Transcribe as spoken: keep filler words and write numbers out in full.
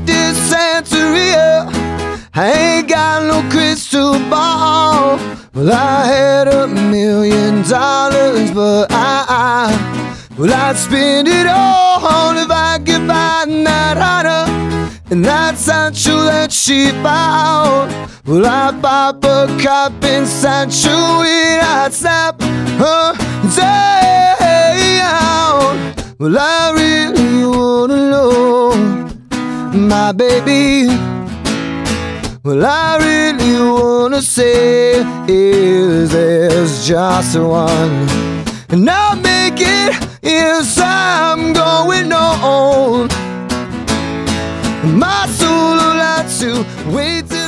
like this Santeria. I ain't got no crystal ball. Well, I had a million dollars, but I, I well, I'd spend it all if I could find that honor. And that's not true that she found. Well, I'd pop a cop inside you and I'd snap her down. Well, I really wanna know, my baby. Well, I really wanna say, is there's just one, and I'll make it, yes, I'm going on. My soul will have to wait till